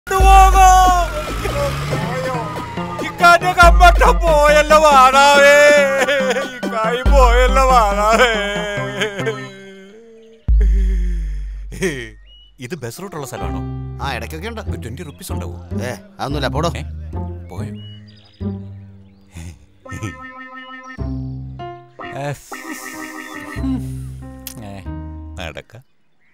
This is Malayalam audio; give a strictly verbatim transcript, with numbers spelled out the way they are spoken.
ഇക്കാന്റെ കമ്പട്ട പോയല്ലോ വാടാവേ, ഇക്കായി പോയല്ലോ വാടാവേ. ഇത് ബസ് റൂട്ടുള്ള സ്ഥലമാണോ? ആ ഇടയ്ക്കൊക്കെ ഉണ്ട്. ട്വന്റി റുപ്പീസ് ഉണ്ടാവോ? ഏ അതൊന്നുമില്ല, പോടോ. പോയോ? നടക്ക